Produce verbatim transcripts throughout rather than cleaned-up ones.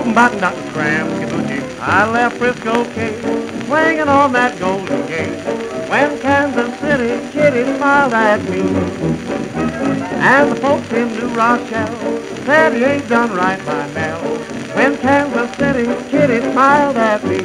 button up and cram, skidoo-jee. I left Frisco Kate, swinging on that Golden Gate, when Kansas City Kitty smiled at me. And the folks in New Rochelle said he ain't done right by Nell, when Kansas City Kitty smiled at me.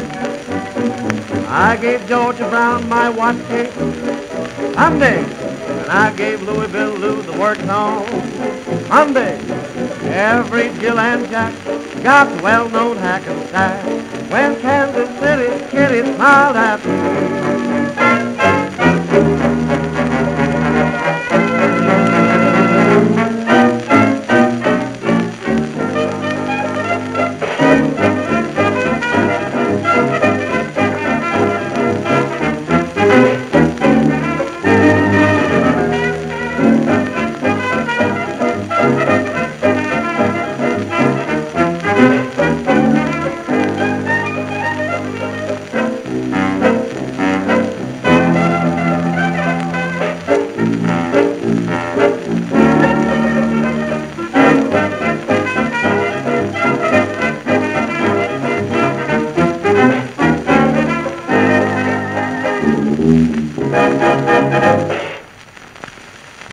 I gave Georgia Brown my watch case, Sunday, and I gave Louisville Lou the works on Monday. Every Jill and Jack got the well-known Hackensack, when Kansas City Kitty smiled at me.